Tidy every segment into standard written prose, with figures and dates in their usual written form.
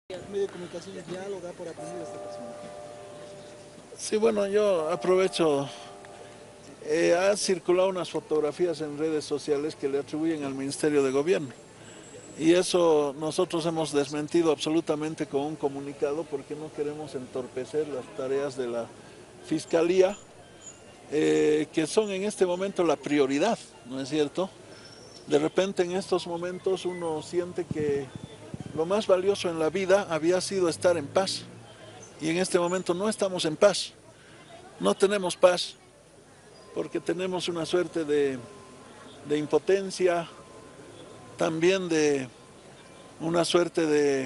Medio de comunicación diáloga por aprender a esta persona. Sí, bueno, yo aprovecho. Ha circulado unas fotografías en redes sociales que le atribuyen al Ministerio de Gobierno. Y eso nosotros hemos desmentido absolutamente con un comunicado porque no queremos entorpecer las tareas de la Fiscalía, que son en este momento la prioridad, ¿no es cierto? De repente en estos momentos uno siente que lo más valioso en la vida había sido estar en paz. Y en este momento no estamos en paz. No tenemos paz porque tenemos una suerte de impotencia, también de una suerte de,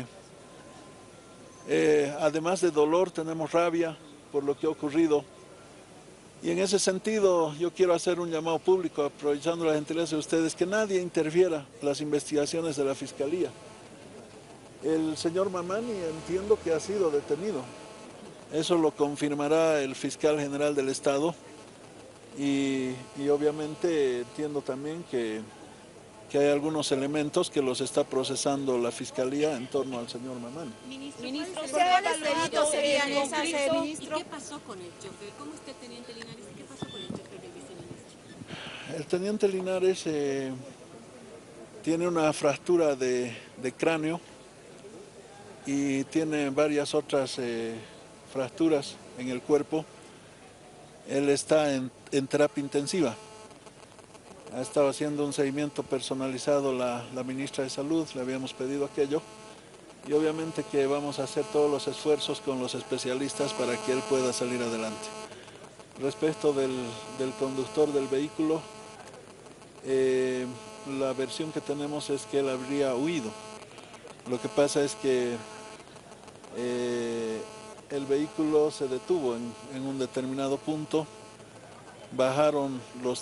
además de dolor, tenemos rabia por lo que ha ocurrido. Y en ese sentido yo quiero hacer un llamado público, aprovechando la gentileza de ustedes, que nadie interfiera en las investigaciones de la Fiscalía. El señor Mamani entiendo que ha sido detenido. Eso lo confirmará el fiscal general del Estado y obviamente entiendo también que hay algunos elementos que los está procesando la Fiscalía en torno al señor Mamani. Ministro, ¿cuáles delitos serían esas, ministro? ¿Y qué pasó con el chofer? ¿Cómo está el teniente Linares? ¿Y qué pasó con el chofer del viceministro? El teniente Linares tiene una fractura de cráneo y tiene varias otras fracturas en el cuerpo. Él está en terapia intensiva. Ha estado haciendo un seguimiento personalizado la ministra de Salud, le habíamos pedido aquello. Y obviamente que vamos a hacer todos los esfuerzos con los especialistas para que él pueda salir adelante. Respecto del conductor del vehículo, la versión que tenemos es que él habría huido. Lo que pasa es que el vehículo se detuvo en un determinado punto, bajaron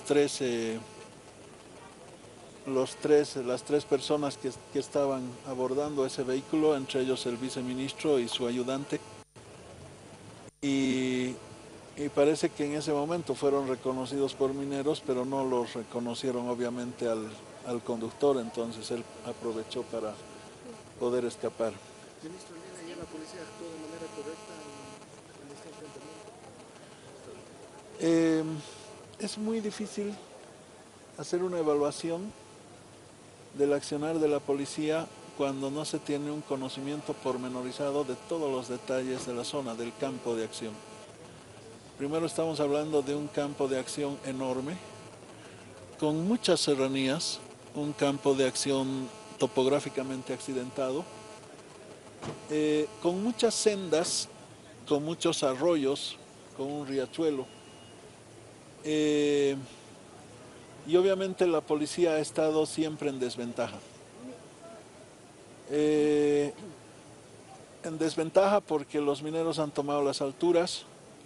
las tres personas que estaban abordando ese vehículo, entre ellos el viceministro y su ayudante, y parece que en ese momento fueron reconocidos por mineros, pero no los reconocieron obviamente al conductor, entonces él aprovechó para poder escapar. Ministro Lina, ¿ya la policía actuó de manera correcta en este enfrentamiento? Es muy difícil hacer una evaluación del accionar de la policía cuando no se tiene un conocimiento pormenorizado de todos los detalles de la zona, del campo de acción. Primero estamos hablando de un campo de acción enorme, con muchas serranías, un campo de acción topográficamente accidentado, con muchas sendas, con muchos arroyos, con un riachuelo. Y obviamente la policía ha estado siempre en desventaja. En desventaja porque los mineros han tomado las alturas,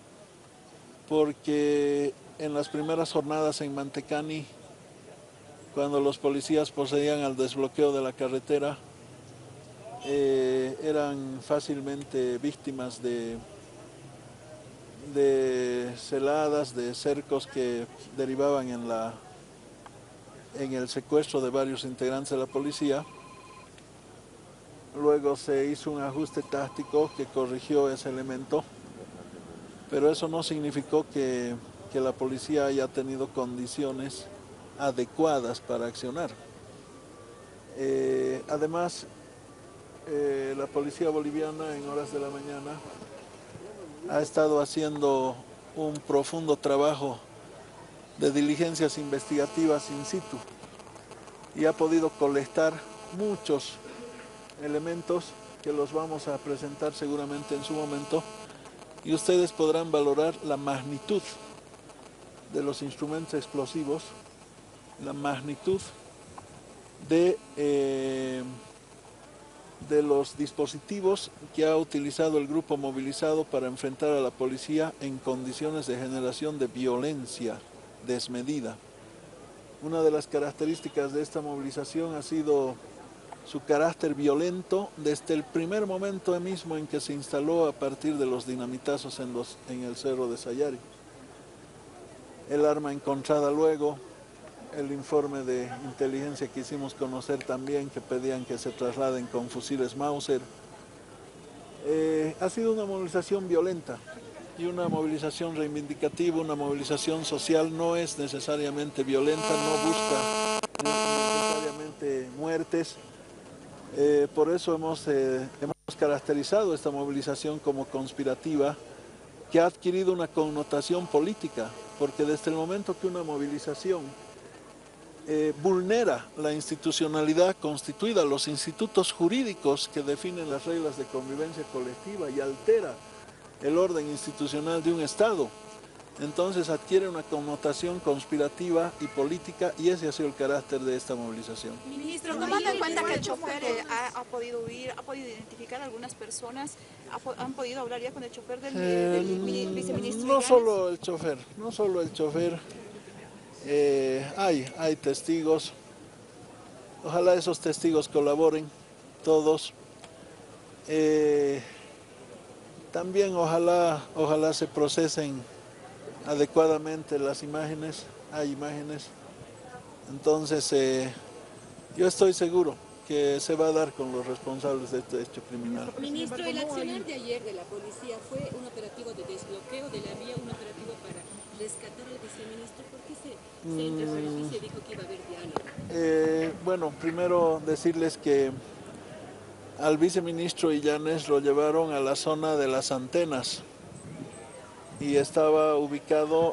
porque en las primeras jornadas en Mantecani, cuando los policías procedían al desbloqueo de la carretera, eran fácilmente víctimas de celadas, de cercos que derivaban en el secuestro de varios integrantes de la policía. Luego se hizo un ajuste táctico que corrigió ese elemento, pero eso no significó que la policía haya tenido condiciones adecuadas para accionar. Además, la policía boliviana en horas de la mañana ha estado haciendo un profundo trabajo de diligencias investigativas in situ y ha podido colectar muchos elementos que los vamos a presentar seguramente en su momento y ustedes podrán valorar la magnitud de los instrumentos explosivos, la magnitud de los dispositivos que ha utilizado el grupo movilizado para enfrentar a la policía en condiciones de generación de violencia desmedida. Una de las características de esta movilización ha sido su carácter violento desde el primer momento mismo en que se instaló a partir de los dinamitazos en el cerro de Sayari. El arma encontrada luego, el informe de inteligencia que hicimos conocer también, que pedían que se trasladen con fusiles Mauser, Ha sido una movilización violenta y una movilización reivindicativa, una movilización social. No es necesariamente violenta, no busca necesariamente muertes. Por eso hemos caracterizado esta movilización como conspirativa, que ha adquirido una connotación política, porque desde el momento que una movilización vulnera la institucionalidad constituida, los institutos jurídicos que definen las reglas de convivencia colectiva y altera el orden institucional de un Estado, entonces adquiere una connotación conspirativa y política, y ese ha sido el carácter de esta movilización. Ministro, tomando en cuenta que el chofer ha podido huir, ha podido identificar a algunas personas, han podido hablar ya con el chofer del viceministro. No solo el chofer, no solo el chofer, hay testigos. Ojalá esos testigos colaboren todos. También ojalá se procesen adecuadamente las imágenes, hay imágenes. Entonces yo estoy seguro que se va a dar con los responsables de este hecho criminal. Ministro, el accionar de ayer de la policía fue un operativo de desbloqueo de la vía, un operativo para rescatar al viceministro. ¿Por qué se interpretó y se dijo que iba a haber diálogo? Bueno, primero decirles que al viceministro Illanes lo llevaron a la zona de las antenas y estaba ubicado,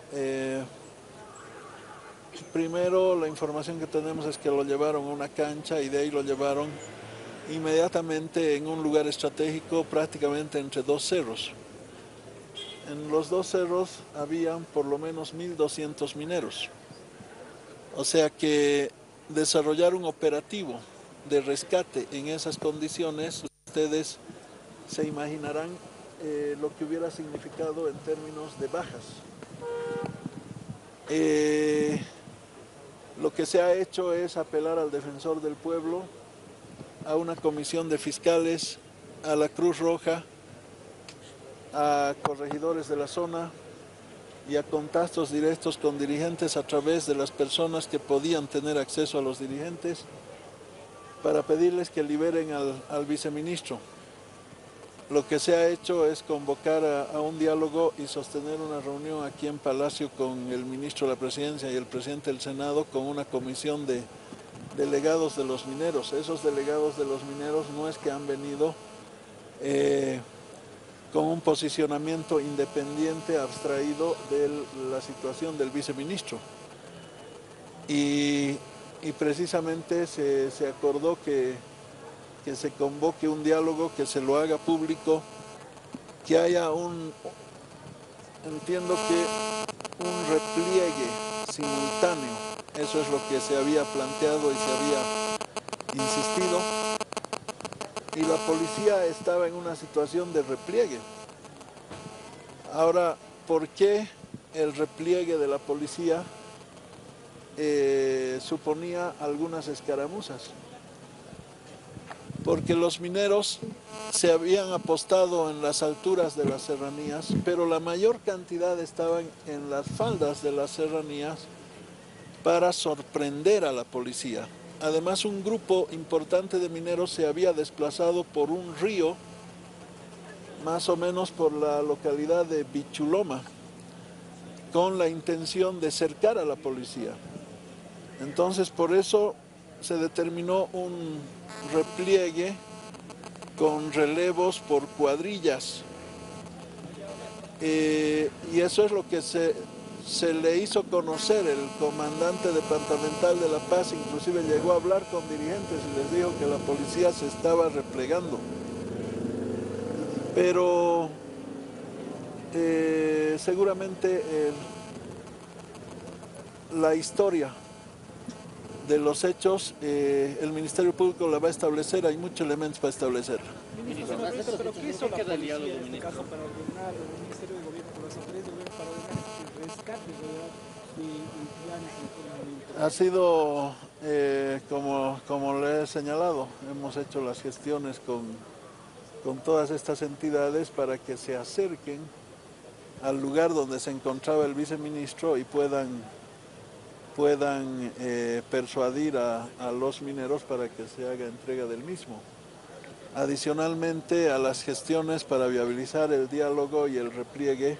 primero la información que tenemos es que lo llevaron a una cancha y de ahí lo llevaron inmediatamente en un lugar estratégico prácticamente entre dos cerros. En los dos cerros habían por lo menos 1.200 mineros, o sea que desarrollar un operativo de rescate en esas condiciones, ustedes se imaginarán lo que hubiera significado en términos de bajas. Lo que se ha hecho es apelar al defensor del pueblo, a una comisión de fiscales, a la Cruz Roja, a corregidores de la zona y a contactos directos con dirigentes a través de las personas que podían tener acceso a los dirigentes, para pedirles que liberen al viceministro. Lo que se ha hecho es convocar a un diálogo y sostener una reunión aquí en Palacio con el ministro de la Presidencia y el presidente del Senado, con una comisión de delegados de los mineros. Esos delegados de los mineros no es que han venido con un posicionamiento independiente, abstraído de la situación del viceministro. Y precisamente se acordó que se convoque un diálogo, que se lo haga público, que haya entiendo que un repliegue simultáneo. Eso es lo que se había planteado y se había insistido. Y la policía estaba en una situación de repliegue. Ahora, ¿por qué el repliegue de la policía suponía algunas escaramuzas? Porque los mineros se habían apostado en las alturas de las serranías, pero la mayor cantidad estaban en las faldas de las serranías para sorprender a la policía. Además, un grupo importante de mineros se había desplazado por un río, más o menos por la localidad de Bichuloma, con la intención de cercar a la policía. Entonces, por eso se determinó un repliegue con relevos por cuadrillas. Y eso es lo que se le hizo conocer. El comandante departamental de La Paz inclusive llegó a hablar con dirigentes y les dijo que la policía se estaba replegando. Pero seguramente la historia de los hechos, el Ministerio Público la va a establecer, hay muchos elementos para establecer. Ministro, pero ¿qué hizo la policía en este caso para ordenar el Ministerio de Gobierno, por las autoridades de gobierno, para ordenar el rescate de Ha sido, como le he señalado, hemos hecho las gestiones con todas estas entidades para que se acerquen al lugar donde se encontraba el viceministro y puedan persuadir a los mineros para que se haga entrega del mismo. adicionalmente a las gestiones para viabilizar el diálogo y el repliegue,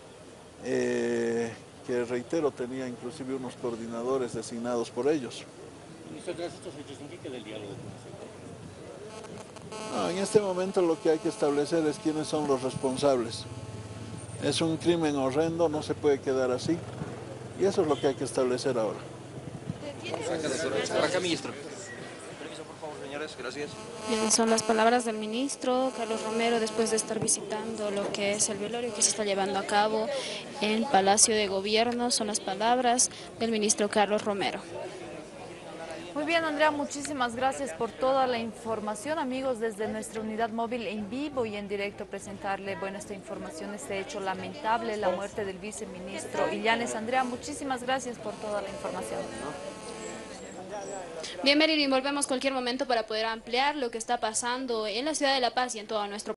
que reitero, tenía inclusive unos coordinadores designados por ellos. Ministro, tras estos hechos, ¿en qué queda el diálogo con No, en este momento lo que hay que establecer es quiénes son los responsables. Es un crimen horrendo, no se puede quedar así, y eso es lo que hay que establecer ahora. Por acá, ministro. Permiso, por favor, señores, gracias. Bien, son las palabras del ministro Carlos Romero después de estar visitando lo que es el velorio que se está llevando a cabo en Palacio de Gobierno. Son las palabras del ministro Carlos Romero. Muy bien, Andrea, muchísimas gracias por toda la información. Amigos, desde nuestra unidad móvil en vivo y en directo presentarle, esta información, este hecho lamentable, la muerte del viceministro Illanes. Andrea, muchísimas gracias por toda la información. Bien, Marilyn, volvemos cualquier momento para poder ampliar lo que está pasando en la ciudad de La Paz y en todo nuestro